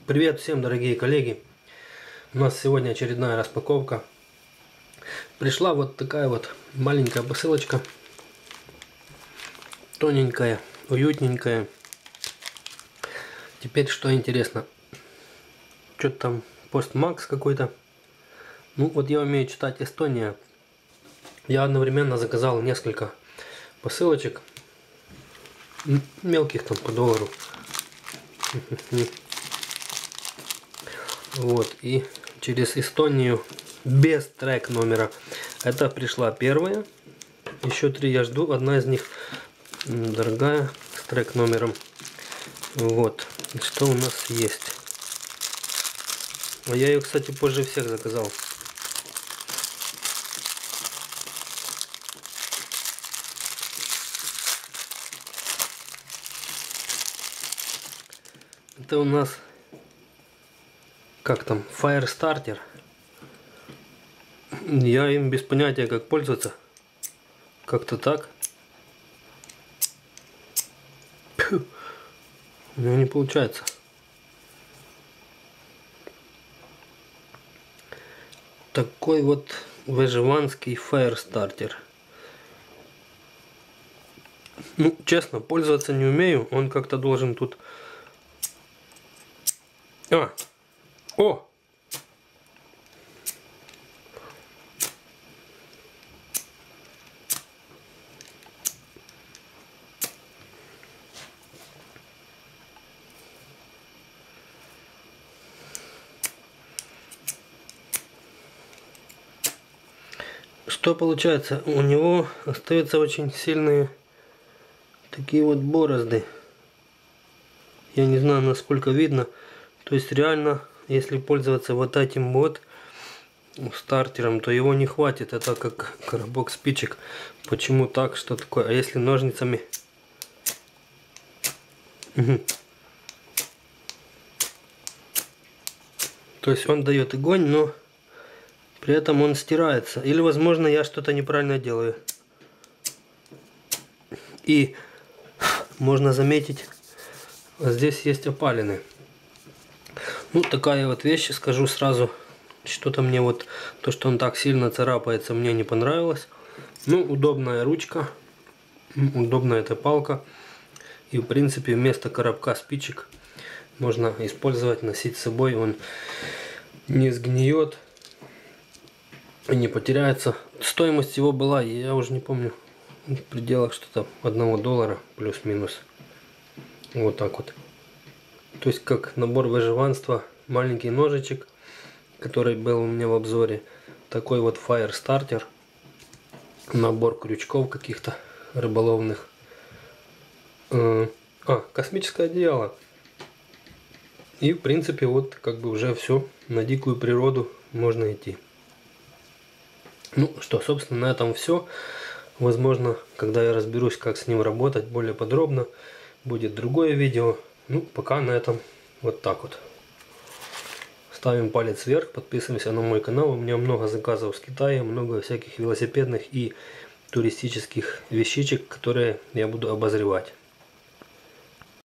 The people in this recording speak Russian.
Привет всем, дорогие коллеги! У нас сегодня очередная распаковка. Пришла вот такая вот маленькая посылочка. Тоненькая, уютненькая. Теперь что интересно. Что-то там постмакс какой-то. Ну вот я умею читать Эстония. Я одновременно заказал несколько посылочек. Мелких там по доллару. Вот, и через Эстонию без трек номера. Это пришла первая. Еще 3 я жду. Одна из них дорогая, с трек номером. Вот, что у нас есть. А я ее, кстати, позже всех заказал. Это у нас, как там, Fire Starter. Я им без понятия, как пользоваться. Как-то так. Фу. У меня не получается. Такой вот выживанский Fire Starter. Ну, честно, пользоваться не умею. Он как-то должен тут... О! Что получается? У него остаются очень сильные такие вот борозды. Я не знаю, насколько видно. То есть реально, если пользоваться вот этим вот стартером, то его не хватит. Это как коробок спичек. Почему так? Что такое? А если ножницами? То есть он дает огонь, но при этом он стирается. Или, возможно, я что-то неправильно делаю. И можно заметить, здесь есть опалины. Ну, такая вот вещь, скажу сразу. Что-то мне вот, то, что он так сильно царапается, мне не понравилось. Ну, удобная ручка. Удобная эта палка. И, в принципе, вместо коробка спичек можно использовать, носить с собой. Он не сгниет и не потеряется. Стоимость его была, я уже не помню, в пределах что-то $1 плюс-минус. Вот так вот. То есть как набор выживанства, маленький ножичек, который был у меня в обзоре, такой вот Fire Starter, набор крючков каких-то рыболовных, космическое одеяло. И в принципе вот как бы уже все, на дикую природу можно идти. Ну что, собственно, на этом все. Возможно, когда я разберусь, как с ним работать более подробно, будет другое видео. Ну, пока на этом вот так вот. Ставим палец вверх, подписываемся на мой канал. У меня много заказов с Китая, много всяких велосипедных и туристических вещичек, которые я буду обозревать.